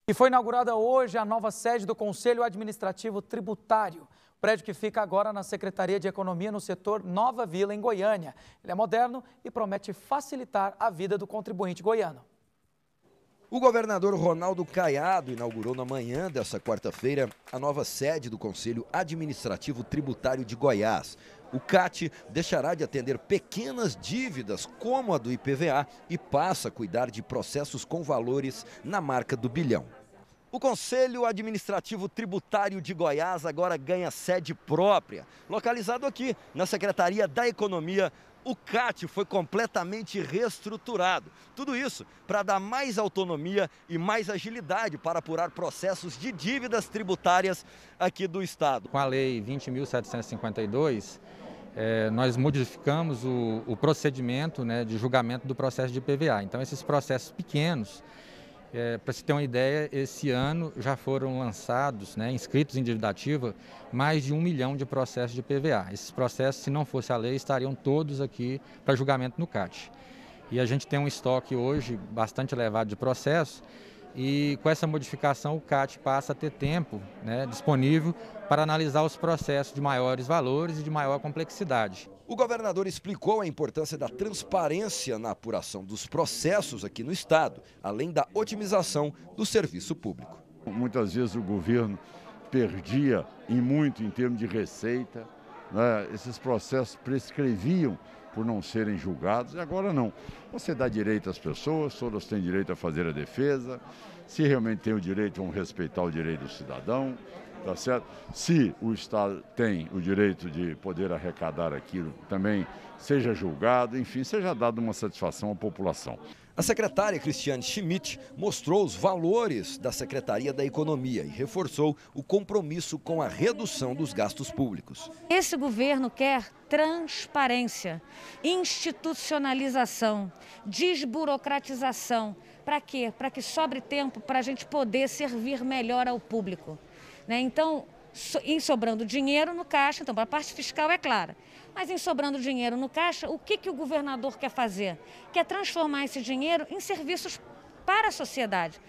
E foi inaugurada hoje a nova sede do Conselho Administrativo Tributário. O prédio que fica agora na Secretaria de Economia no setor Nova Vila, em Goiânia. Ele é moderno e promete facilitar a vida do contribuinte goiano. O governador Ronaldo Caiado inaugurou na manhã desta quarta-feira a nova sede do Conselho Administrativo Tributário de Goiás. O CAT deixará de atender pequenas dívidas como a do IPVA e passa a cuidar de processos com valores na marca do bilhão. O Conselho Administrativo Tributário de Goiás agora ganha sede própria. Localizado aqui na Secretaria da Economia, o CAT foi completamente reestruturado. Tudo isso para dar mais autonomia e mais agilidade para apurar processos de dívidas tributárias aqui do Estado. Com a Lei 20.752, nós modificamos o procedimento, de julgamento do processo de IPVA. Então, esses processos pequenos, para se ter uma ideia, esse ano já foram lançados, inscritos em dívida ativa, mais de 1 milhão de processos de IPVA. Esses processos, se não fosse a lei, estariam todos aqui para julgamento no CAT. E a gente tem um estoque hoje bastante elevado de processos e com essa modificação o CAT passa a ter tempo disponível para analisar os processos de maiores valores e de maior complexidade. O governador explicou a importância da transparência na apuração dos processos aqui no Estado, além da otimização do serviço público. Muitas vezes o governo perdia em termos de receita, esses processos prescreviam por não serem julgados, e agora não. Você dá direito às pessoas, todas têm direito a fazer a defesa, se realmente tem o direito, vão respeitar o direito do cidadão, tá certo? Se o Estado tem o direito de poder arrecadar aquilo, também seja julgado, enfim, seja dada uma satisfação à população. A secretária Cristiane Schmidt mostrou os valores da Secretaria da Economia e reforçou o compromisso com a redução dos gastos públicos. Esse governo quer transparência, institucionalização, desburocratização. Para quê? Para que sobre tempo para a gente poder servir melhor ao público. Então, em sobrando dinheiro no caixa, então a parte fiscal é clara, mas em sobrando dinheiro no caixa, o que o governador quer fazer? Quer transformar esse dinheiro em serviços para a sociedade.